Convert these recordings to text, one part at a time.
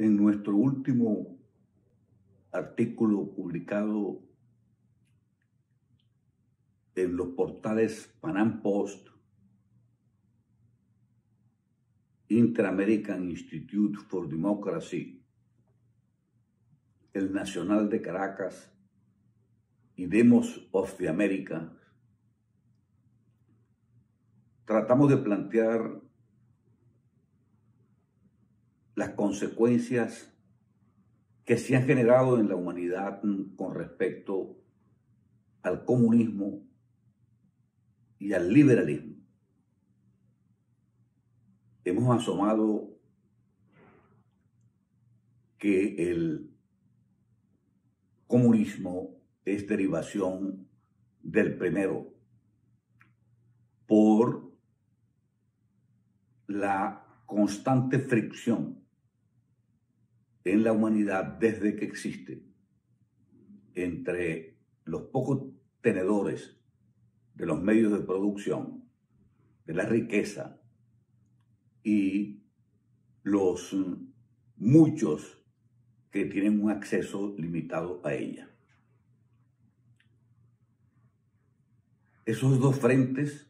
En nuestro último artículo publicado en los portales Panam Post, Inter-American Institute for Democracy, el Nacional de Caracas y Demos of the Americas, tratamos de plantear las consecuencias que se han generado en la humanidad con respecto al comunismo y al liberalismo. Hemos asomado que el comunismo es derivación del primero por la constante fricción en la humanidad desde que existe entre los pocos tenedores de los medios de producción, de la riqueza, y los muchos que tienen un acceso limitado a ella. Esos dos frentes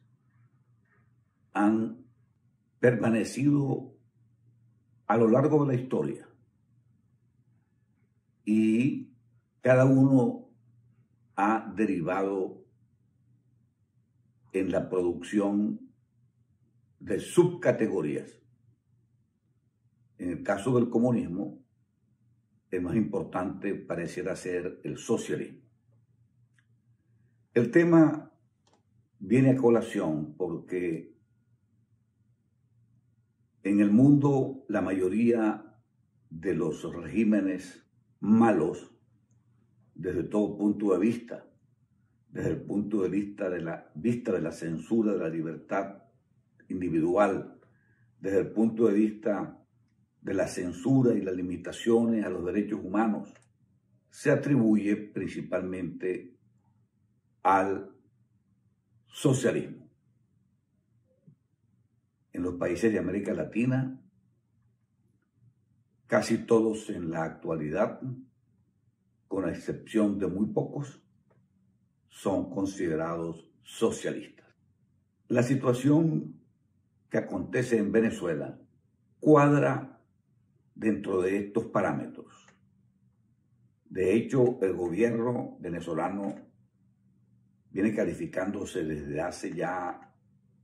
han permanecido a lo largo de la historia y cada uno ha derivado en la producción de subcategorías. En el caso del comunismo, el más importante pareciera ser el socialismo. El tema viene a colación porque en el mundo la mayoría de los regímenes malos, desde todo punto de vista, desde el punto de vista de la censura de la libertad individual, desde el punto de vista de la censura y las limitaciones a los derechos humanos, se atribuye principalmente al socialismo. En los países de América Latina, casi todos en la actualidad, con la excepción de muy pocos, son considerados socialistas. La situación que acontece en Venezuela cuadra dentro de estos parámetros. De hecho, el gobierno venezolano viene calificándose desde hace ya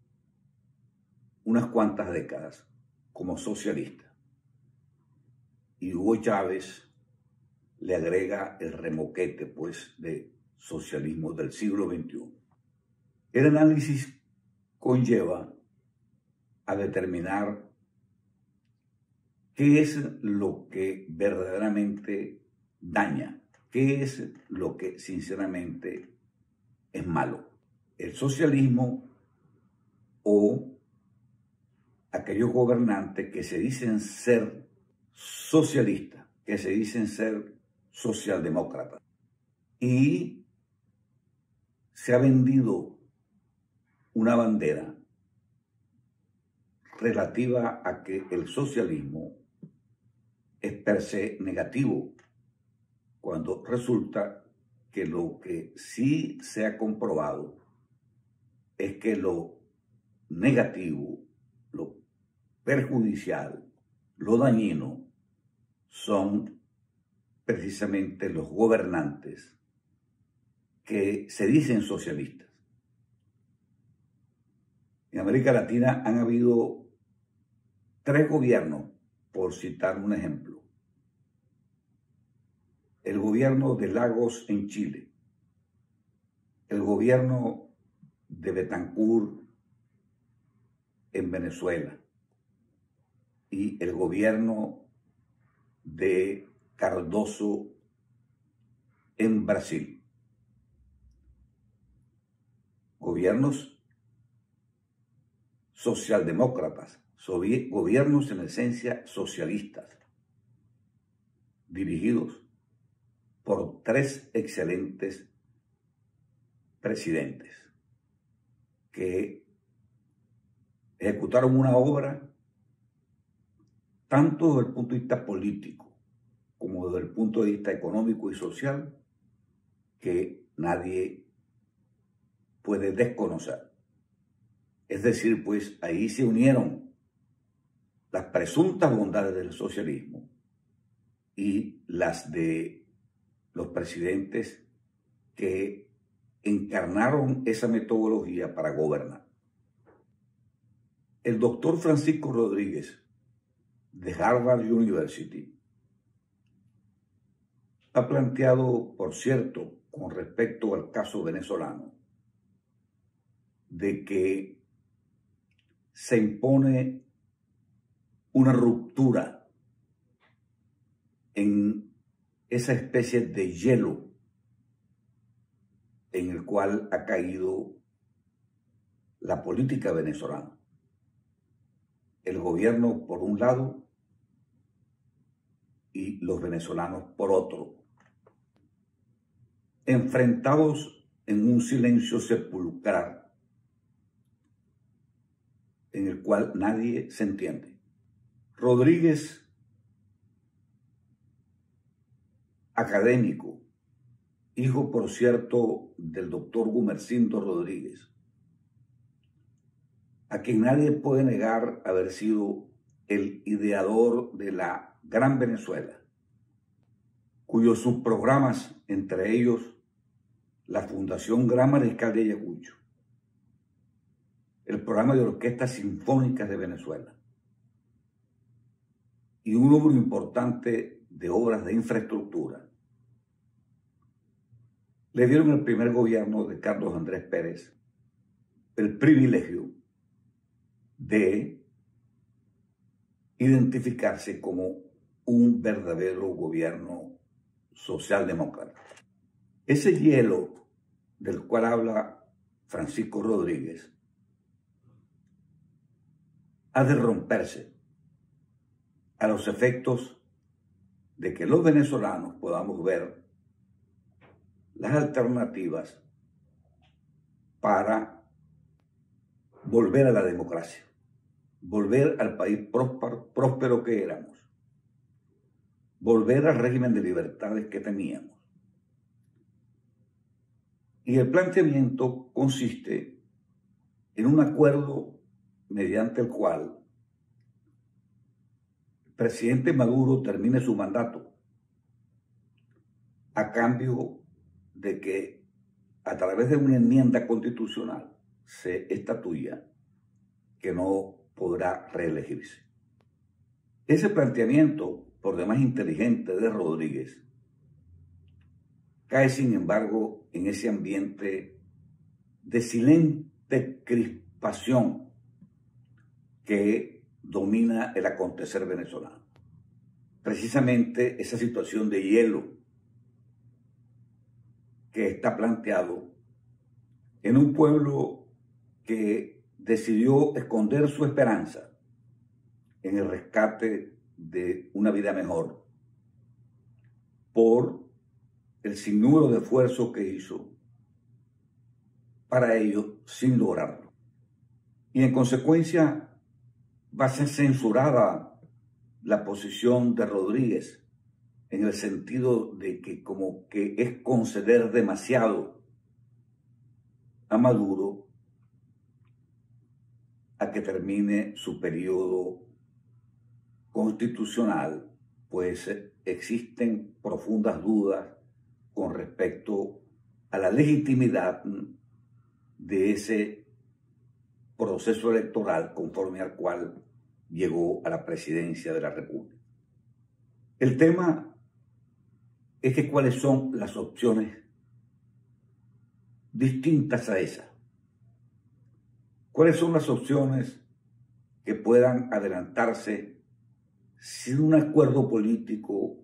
unas cuantas décadas como socialista. Y Hugo Chávez le agrega el remoquete, pues, de socialismo del siglo XXI. El análisis conlleva a determinar qué es lo que verdaderamente daña, qué es lo que sinceramente es malo. El socialismo o aquellos gobernantes que se dicen ser socialistas, que se dicen ser socialdemócratas. Y se ha vendido una bandera relativa a que el socialismo es per se negativo, cuando resulta que lo que sí se ha comprobado es que lo negativo, lo perjudicial, lo dañino, son precisamente los gobernantes que se dicen socialistas. En América Latina han habido 3 gobiernos, por citar un ejemplo. El gobierno de Lagos en Chile, el gobierno de Betancur en Venezuela y el gobierno de Cardoso en Brasil. Gobiernos socialdemócratas, gobiernos en esencia socialistas, dirigidos por 3 excelentes presidentes que ejecutaron una obra tanto desde el punto de vista político como desde el punto de vista económico y social, que nadie puede desconocer. Es decir, pues ahí se unieron las presuntas bondades del socialismo y las de los presidentes que encarnaron esa metodología para gobernar. El doctor Francisco Rodríguez, de Harvard University, ha planteado, por cierto, con respecto al caso venezolano, de que se impone una ruptura en esa especie de hielo en el cual ha caído la política venezolana. El gobierno por un lado y los venezolanos por otro, enfrentados en un silencio sepulcral en el cual nadie se entiende. Rodríguez, académico, hijo, por cierto, del doctor Gumersindo Rodríguez, a quien nadie puede negar haber sido el ideador de la Gran Venezuela, cuyos subprogramas, entre ellos la Fundación Gran Mariscal de Ayacucho, el programa de orquestas sinfónicas de Venezuela y un número importante de obras de infraestructura, le dieron al primer gobierno de Carlos Andrés Pérez el privilegio de identificarse como un verdadero gobierno socialdemócrata. Ese hielo del cual habla Francisco Rodríguez ha de romperse a los efectos de que los venezolanos podamos ver las alternativas para volver a la democracia, volver al país próspero que éramos, volver al régimen de libertades que teníamos. Y el planteamiento consiste en un acuerdo mediante el cual el presidente Maduro termine su mandato a cambio de que a través de una enmienda constitucional se estatuya que no podrá reelegirse. Ese planteamiento, por demás inteligente, de Rodríguez, cae sin embargo en ese ambiente de silente crispación que domina el acontecer venezolano. Precisamente esa situación de hielo que está planteado en un pueblo que decidió esconder su esperanza en el rescate de una vida mejor por el sinnúmero de esfuerzos que hizo para ello sin lograrlo. Y en consecuencia va a ser censurada la posición de Rodríguez en el sentido de que como que es conceder demasiado a Maduro a que termine su periodo constitucional, pues existen profundas dudas con respecto a la legitimidad de ese proceso electoral conforme al cual llegó a la presidencia de la República. El tema es que cuáles son las opciones distintas a esa. ¿Cuáles son las opciones que puedan adelantarse sin un acuerdo político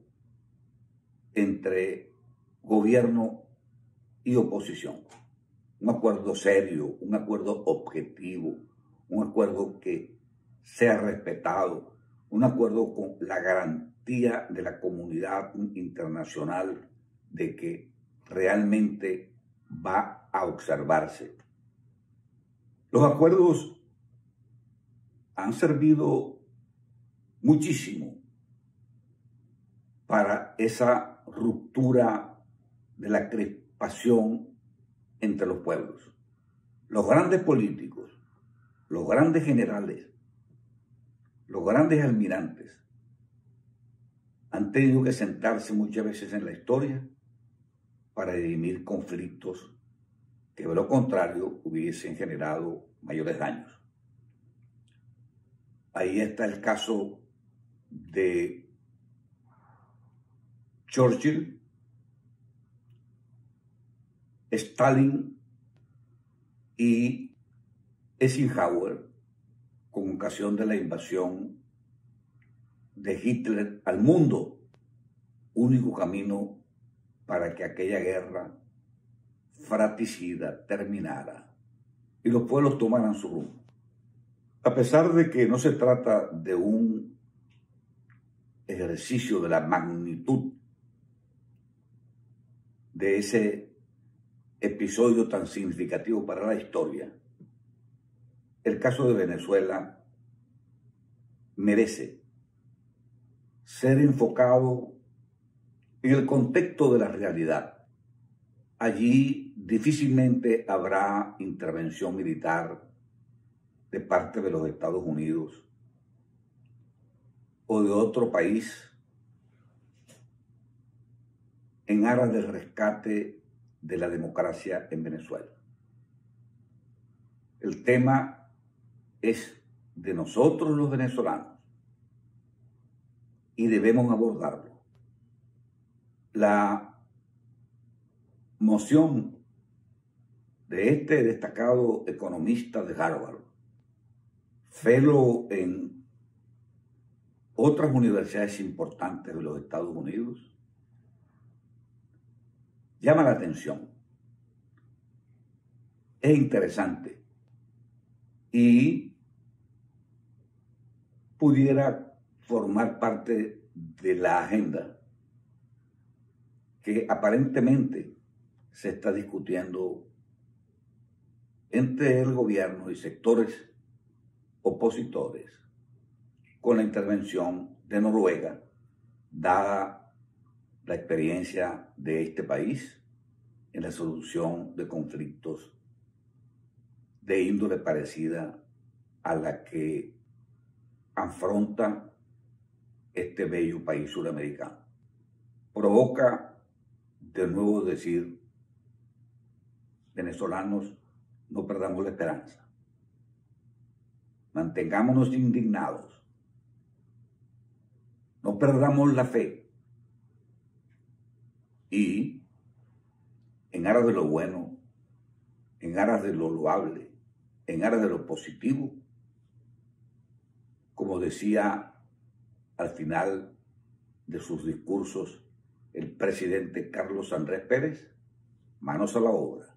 entre gobierno y oposición? Un acuerdo serio, un acuerdo objetivo, un acuerdo que sea respetado, un acuerdo con la garantía de la comunidad internacional de que realmente va a observarse. Los acuerdos han servido muchísimo para esa ruptura de la crispación entre los pueblos. Los grandes políticos, los grandes generales, los grandes almirantes han tenido que sentarse muchas veces en la historia para dirimir conflictos que de lo contrario hubiesen generado mayores daños. Ahí está el caso de Churchill, Stalin y Eisenhower con ocasión de la invasión de Hitler al mundo, único camino para que aquella guerra fratricida terminara y los pueblos tomaran su rumbo. A pesar de que no se trata de un ejercicio de la magnitud de ese episodio tan significativo para la historia, el caso de Venezuela merece ser enfocado en el contexto de la realidad. Allí difícilmente habrá intervención militar de parte de los Estados Unidos o de otro país en aras del rescate de la democracia en Venezuela. El tema es de nosotros los venezolanos y debemos abordarlo. La moción de este destacado economista de Harvard, fellow en otras universidades importantes de los Estados Unidos, llama la atención. Es interesante y pudiera formar parte de la agenda que aparentemente se está discutiendo entre el gobierno y sectores opositores con la intervención de Noruega, dada la experiencia de este país en la solución de conflictos de índole parecida a la que afronta este bello país suramericano. Provoca de nuevo decir, venezolanos, no perdamos la esperanza. Mantengámonos indignados. No perdamos la fe. Y en aras de lo bueno, en aras de lo loable, en aras de lo positivo, como decía al final de sus discursos el presidente Carlos Andrés Pérez, manos a la obra.